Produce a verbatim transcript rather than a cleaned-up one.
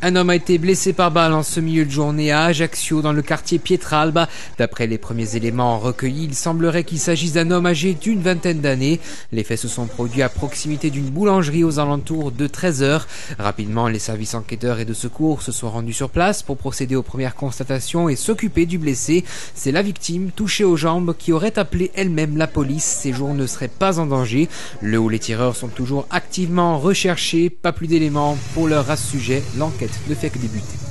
Un homme a été blessé par balle en ce milieu de journée à Ajaccio, dans le quartier Pietralba. D'après les premiers éléments recueillis, il semblerait qu'il s'agisse d'un homme âgé d'une vingtaine d'années. Les faits se sont produits à proximité d'une boulangerie aux alentours de treize heures. Rapidement, les services enquêteurs et de secours se sont rendus sur place pour procéder aux premières constatations et s'occuper du blessé. C'est la victime, touchée aux jambes, qui aurait appelé elle-même la police. Ses jours ne seraient pas en danger. Le ou les tireurs sont toujours activement recherchés. Pas plus d'éléments pour l'heure à ce sujet. L'enquête ne fait que débuter.